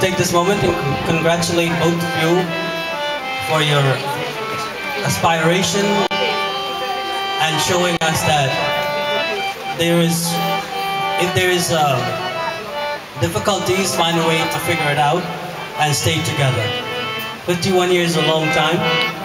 take this moment and congratulate both of you for your aspiration and showing us that if there is difficulties, find a way to figure it out and stay together. 51 years is a long time.